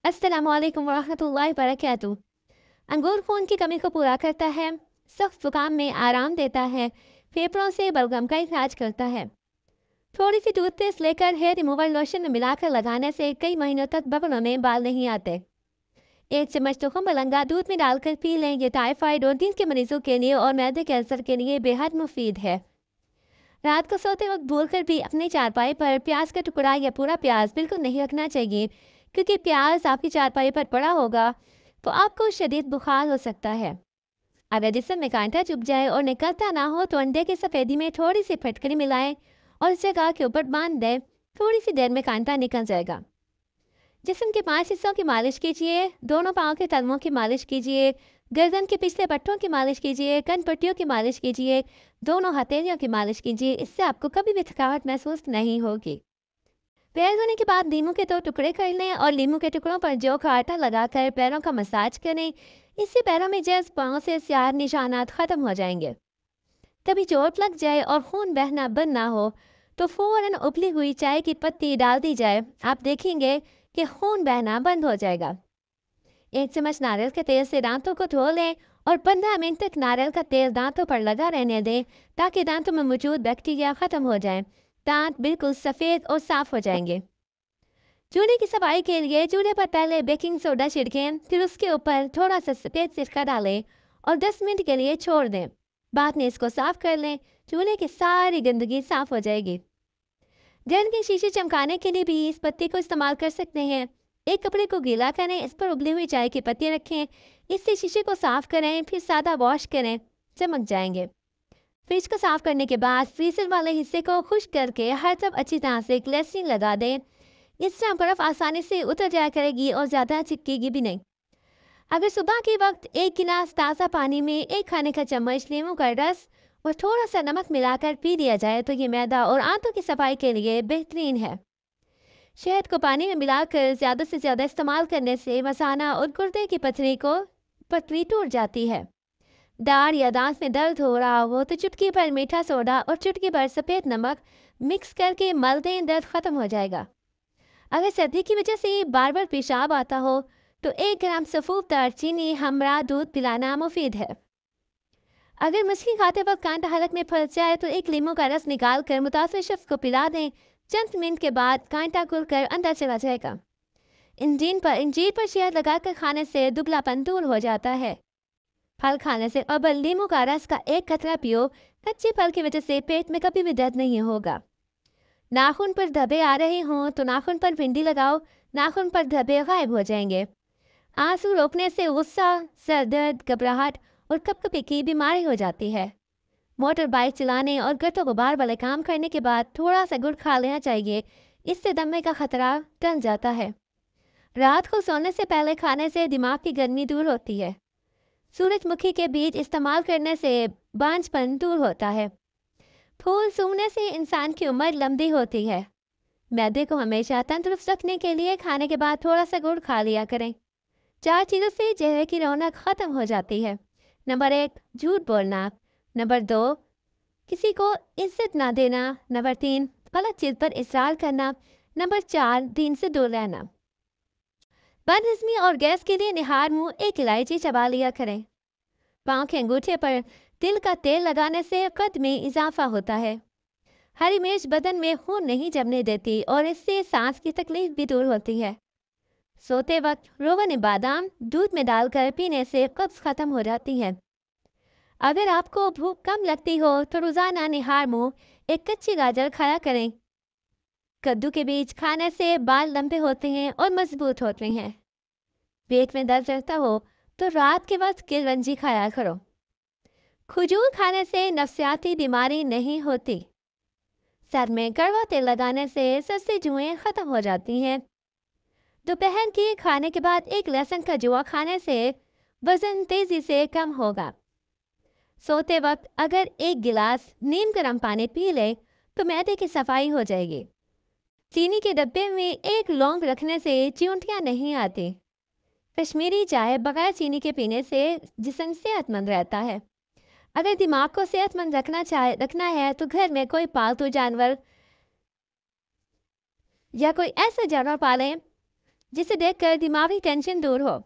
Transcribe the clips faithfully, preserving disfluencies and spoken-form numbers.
अस्सलाम वालेकुम वरहमतुल्लाहि वबरकातुहू। अंगूर खून की कमी को पूरा करता है, सख्त जुकाम में आराम देता है, फेफड़ों से बलगम का इलाज करता है। थोड़ी सी टूथपेस्ट लेकर हेयर रिमूवर लोशन में मिलाकर लगाने से कई महीनों तक बगलों में बाल नहीं आते। एक चम्मच तुखम मलंगा दूध में डालकर पी लें। ये टाइफाइड और दिल के मरीजों के लिए और मैदे के अल्सर के लिए बेहद मुफीद है। रात को सोते वक्त भूल कर भी अपनी चारपाई पर प्याज का टुकड़ा या पूरा प्याज बिल्कुल नहीं रखना चाहिए, क्योंकि प्याज आपकी चारपाई पर पड़ा होगा तो आपको शदीद बुखार हो सकता है। अगर जिस्म में कांटा चुभ जाए और निकलता ना हो तो अंडे की सफ़ेदी में थोड़ी सी फटकरी मिलाएं और इस जगह के ऊपर बांध दें। थोड़ी सी देर में कांटा निकल जाएगा। जिस्म के पांच हिस्सों की मालिश कीजिए। दोनों पाँव के तलवों की मालिश कीजिए, गर्दन के पिछले पट्टों की मालिश कीजिए, कन पट्टियों की मालिश कीजिए, दोनों हथेलियों की मालिश कीजिए। इससे आपको कभी भी थकावट महसूस नहीं होगी। पैर धोने के बाद नींबू के दो टुकड़े कर लें और नींबू के टुकड़ों पर जौ का आटा लगाकर पैरों का मसाज करें। इससे पैरों में जैसे पाँव से स्याह निशानात खत्म हो जाएंगे। कभी चोट लग जाए और खून बहना बंद ना हो तो फौरन उबली हुई चाय की पत्ती डाल दी जाए। आप देखेंगे कि खून बहना बंद हो जाएगा। एक चम्मच नारियल के तेल से दांतों को धो लें और पंद्रह मिनट तक नारियल का तेल दांतों पर लगा रहने दें, ताकि दांतों में मौजूद बैक्टीरिया खत्म हो जाए। दांत बिल्कुल सफ़ेद और साफ हो जाएंगे। चूल्हे की सफाई के लिए चूल्हे पर पहले बेकिंग सोडा छिड़कें, फिर उसके ऊपर थोड़ा सा सफ़ेद सिरका डालें और दस मिनट के लिए छोड़ दें। बाद में इसको साफ कर लें। चूल्हे की सारी गंदगी साफ हो जाएगी। घर के शीशे चमकाने के लिए भी इस पत्ती को इस्तेमाल कर सकते हैं। एक कपड़े को गीला करें, इस पर उबली हुई चाय की पत्ती रखें, इससे शीशे को साफ करें, फिर सादा वॉश करें, चमक जाएंगे। फ्रिज को साफ करने के बाद फ्रीजर वाले हिस्से को खुश्क करके हर तरफ अच्छी तरह से ग्लेसरीन लगा दें। इस तरह बर्फ आसानी से उतर जाया करेगी और ज़्यादा चिपकेगी भी नहीं। अगर सुबह के वक्त एक गिलास ताज़ा पानी में एक खाने का चम्मच नींबू का रस और थोड़ा सा नमक मिलाकर पी लिया जाए तो ये मैदा और आंतों की सफाई के लिए बेहतरीन है। शहद को पानी में मिलाकर ज़्यादा से ज़्यादा इस्तेमाल करने से मसाना और गुर्दे की पथरी को पथरी टूट जाती है। दाढ़ या दांत में दर्द हो रहा हो तो चुटकी भर मीठा सोडा और चुटकी भर सफ़ेद नमक मिक्स करके मल दें, दर्द ख़त्म हो जाएगा। अगर सर्दी की वजह से बार बार पेशाब आता हो तो एक ग्राम सफ़ूफ दालचीनी हमरा दूध पिलाना मुफीद है। अगर मछली खाते वक्त कांटा हलक में फंस जाए तो एक लीमू का रस निकाल कर मुतासिर शख्स को पिला दें। चंद मिनट के बाद कांटा खुलकर अंदर चला जाएगा। इंजीन पर इंजीर पर शहद लगाकर खाने से दुबलापन दूर हो जाता है। फल खाने से अब लीमू का रस का एक कतरा पियो। कच्चे फल की वजह से पेट में कभी भी दर्द नहीं होगा। नाखून पर धब्बे आ रहे हों तो नाखून पर भिंडी लगाओ, नाखून पर धब्बे गायब हो जाएंगे। आंसू रोकने से गुस्सा, सर दर्द, घबराहट और कपकपी की बीमारी हो जाती है। मोटर बाइक चलाने और गटो गुबार वाले काम करने के बाद थोड़ा सा गुड़ खा लेना चाहिए। इससे दमे का खतरा टल जाता है। रात को सोने से पहले खाने से दिमाग की गर्मी दूर होती है। सूरजमुखी के बीज इस्तेमाल करने से बांझपन दूर होता है। फूल सूंघने से इंसान की उम्र लंबी होती है। मैदे को हमेशा तंदुरुस्त रखने के लिए खाने के बाद थोड़ा सा गुड़ खा लिया करें। चार चीज़ों से चेहरे की रौनक ख़त्म हो जाती है। नंबर एक, झूठ बोलना। नंबर दो, किसी को इज्जत ना देना। नंबर तीन, गलत चीज़ पर इसरार करना। नंबर चार, दीन से दूर रहना। बदहज़मी और गैस के लिए निहार मुंह एक इलायची चबा लिया करें। पाँव के अंगूठे पर तिल का तेल लगाने से कद में इजाफा होता है। हरी मिर्च बदन में खून नहीं जमने देती और इससे सांस की तकलीफ भी दूर होती है। सोते वक्त रोगन बादाम दूध में डालकर पीने से कब्ज खत्म हो जाती है। अगर आपको भूख कम लगती हो तो रोज़ाना निहार मुंह एक कच्ची गाजर खाया करें। कद्दू के बीज खाने से बाल लंबे होते हैं और मजबूत होते हैं। पेट में दर्द रहता हो तो रात के वक्त किलवंजी खाया करो। खजूर खाने से नफसियाती बीमारी नहीं होती। सर में कड़वा तेल लगाने से सर से जुएं खत्म हो जाती हैं। दोपहर के खाने के बाद एक लहसुन का जुआ खाने से वजन तेजी से कम होगा। सोते वक्त अगर एक गिलास नीम गर्म पानी पी ले तो मैदे की सफाई हो जाएगी। चीनी के डब्बे में एक लौंग रखने से चिंटियाँ नहीं आती। कश्मीरी चाय बगैर चीनी के पीने से जिस्म सेहतमंद रहता है। अगर दिमाग को सेहतमंद रखना चाहे रखना है तो घर में कोई पालतू जानवर या कोई ऐसा जानवर पालें जिसे देखकर दिमागी टेंशन दूर हो।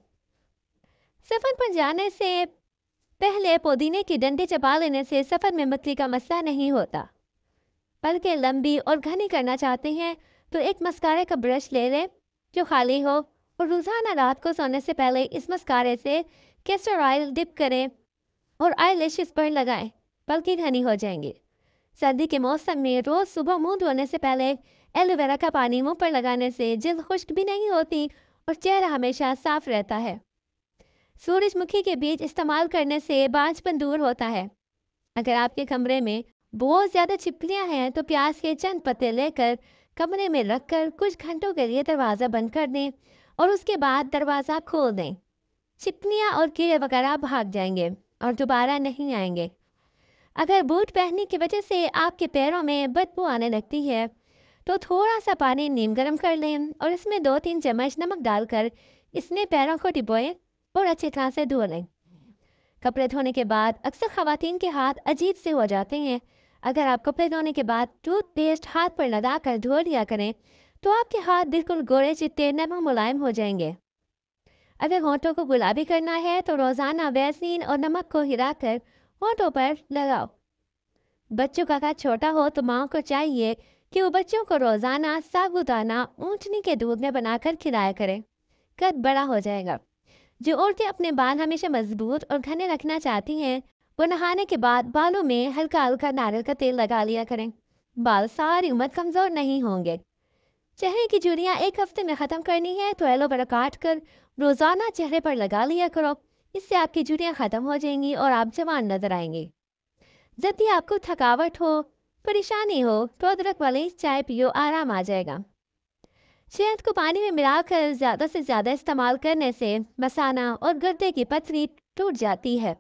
सफ़र पर जाने से पहले पुदीने की डंडी चबा लेने से सफ़र में मसले का मसला नहीं होता। बल्कि लंबी और घनी करना चाहते हैं तो एक मस्कारे का ब्रश ले लें जो खाली हो, और रोज़ाना रात को सोने से पहले इस मस्कारे से कैस्टर ऑयल डिप करें और आई लैशेस पर लगाएं, बल्कि घनी हो जाएंगी। सर्दी के मौसम में रोज़ सुबह मुंह धोने से पहले एलोवेरा का पानी मुंह पर लगाने से जल्द खुश्क भी नहीं होती और चेहरा हमेशा साफ रहता है। सूरजमुखी के बीज इस्तेमाल करने से बांझपन दूर होता है। अगर आपके कमरे में बहुत ज़्यादा छिपकलियाँ हैं तो प्याज के चंद पत्ते लेकर कमरे में रखकर कुछ घंटों के लिए दरवाज़ा बंद कर दें और उसके बाद दरवाज़ा खोल दें। छिपकलियाँ और कीड़े वगैरह भाग जाएंगे और दोबारा नहीं आएंगे। अगर बूट पहनने की वजह से आपके पैरों में बदबू आने लगती है तो थोड़ा सा पानी नीम गर्म कर लें और इसमें दो तीन चम्मच नमक डालकर इसमें पैरों को डिबोएं और अच्छी तरह से धो लें। कपड़े धोने के बाद अक्सर ख़वातीन के हाथ अजीब से हो जाते हैं। अगर आप कपड़े धोने के बाद टूथपेस्ट हाथ पर लगा कर धो लिया करें तो आपके हाथ बिल्कुल गोरे चिट्टे नरम मुलायम हो जाएंगे। अगर होंठों को गुलाबी करना है तो रोज़ाना वैसलीन और नमक को हिलाकर होंठों पर लगाओ। बच्चों का कद छोटा हो तो माँ को चाहिए कि वो बच्चों को रोज़ाना साबूदाना ऊँटनी के दूध में बनाकर खिलाया करें। कद बड़ा हो जाएगा। जो औरतें अपने बाल हमेशा मजबूत और घने रखना चाहती हैं वो नहाने के बाद बालों में हल्का हल्का नारियल का तेल लगा लिया करें। बाल सारी उम्र कमज़ोर नहीं होंगे। चेहरे की झुर्रियाँ एक हफ्ते में ख़त्म करनी है तो एलोवेरा काट कर रोज़ाना चेहरे पर लगा लिया करो। इससे आपकी झुर्रियाँ ख़त्म हो जाएंगी और आप जवान नजर आएंगे। जब भी आपको थकावट हो, परेशानी हो तो अदरक वाली चाय पियो, आराम आ जाएगा। शहद को पानी में मिलाकर ज़्यादा से ज़्यादा इस्तेमाल करने से मसाना और गुर्दे की पथरी टूट जाती है।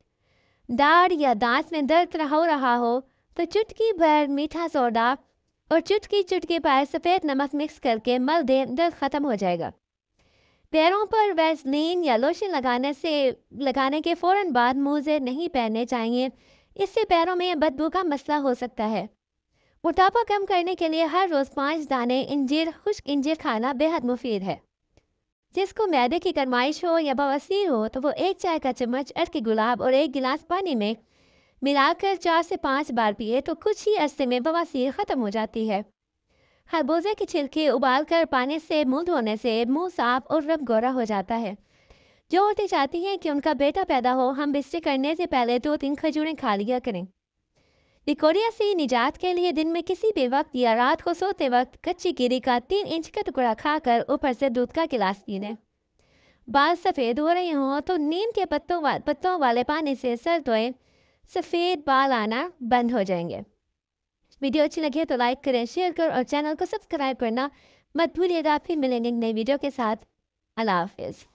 दाढ़ या दांत में दर्द हो रहा हो तो चुटकी भर मीठा सोडा और चुटकी चुटकी पर सफ़ेद नमक मिक्स करके मल दें, दर्द ख़त्म हो जाएगा। पैरों पर वैसलीन या लोशन लगाने से लगाने के फ़ौरन बाद मोज़े नहीं पहनने चाहिए। इससे पैरों में बदबू का मसला हो सकता है। मोटापा कम करने के लिए हर रोज़ पाँच दाने इंजीर खुश्क इंजीर खाना बेहद मुफीद है। जिसको मैदे की गरमाइश हो या बवासीर हो तो वो एक चाय का चम्मच अर्क गुलाब और एक गिलास पानी में मिलाकर चार से पाँच बार पिए तो कुछ ही अरसे में बवासीर ख़त्म हो जाती है। खरबूजे के छिलके उबालकर पानी से मुंह धोने से मुंह साफ और रंग गोरा हो जाता है। जो औरतें चाहती हैं कि उनका बेटा पैदा हो, हम बिस्तर करने से पहले दो तीन खजूरें खा लिया करें। डिकोरिया से निजात के लिए दिन में किसी भी वक्त या रात को सोते वक्त कच्ची कीरी का तीन इंच का टुकड़ा खाकर ऊपर से दूध का गिलास पी लें। बाल सफ़ेद हो रहे हों तो नीम के पत्तों वा, पत्तों वाले पानी से सर धोएं, सफ़ेद बाल आना बंद हो जाएंगे। वीडियो अच्छी लगे तो लाइक करें, शेयर करें और चैनल को सब्सक्राइब करना मत भूलिएगा। फिर मिलेंगे नई वीडियो के साथ। अल्लाह हाफिज़।